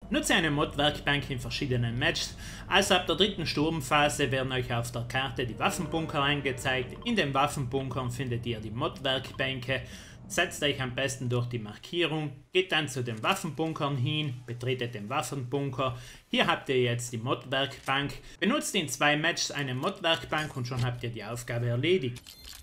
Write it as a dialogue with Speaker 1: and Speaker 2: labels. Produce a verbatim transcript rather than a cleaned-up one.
Speaker 1: Nutze eine Mod-Werkbank in verschiedenen Matches. Also ab der dritten Sturmphase werden euch auf der Karte die Waffenbunker angezeigt. In den Waffenbunkern findet ihr die Mod-Werkbänke. Setzt euch am besten durch die Markierung, geht dann zu den Waffenbunkern hin, betretet den Waffenbunker. Hier habt ihr jetzt die Mod-Werkbank. Benutzt in zwei Matches eine Mod-Werkbank und schon habt ihr die Aufgabe erledigt.